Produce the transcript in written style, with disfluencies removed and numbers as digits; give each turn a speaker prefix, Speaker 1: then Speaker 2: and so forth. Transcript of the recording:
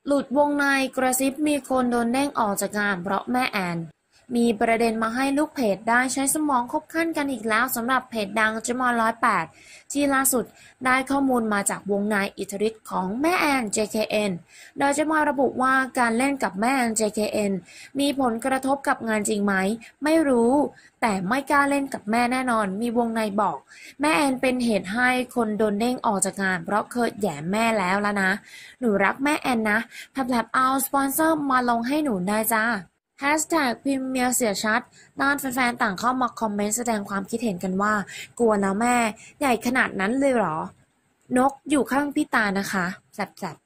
Speaker 1: หลุดวงในกระซิบมีคนโดนเด้งออกจากงานเพราะแม่แอนมีประเด็นมาให้ลูกเพจได้ใช้สมองคบขั้นกันอีกแล้วสำหรับเพจดังจมอ108ที่ล่าสุดได้ข้อมูลมาจากวงในอิทธิฤทธิ์ของแม่แอน JKN โดยจมอระบุว่าการเล่นกับแม่แอน JKN มีผลกระทบกับงานจริงไหมไม่รู้แต่ไม่กล้าเล่นกับแม่แน่นอนมีวงในบอกแม่แอนเป็นเหตุให้คนโดนเด้งออกจากงานเพราะเคยแหย่แม่แล้วนะหนูรักแม่แอนนะแผลบเอาสปอนเซอร์มาลงให้หนูได้จ้าแฮชแท็กพิมพ์เมียเสียชัดด้านแฟนๆต่างเข้ามาคอมเมนต์แสดงความคิดเห็นกันว่ากลัวนะแม่ใหญ่ขนาดนั้นเลยเหรอนกอยู่ข้างพี่ตานะคะแสบ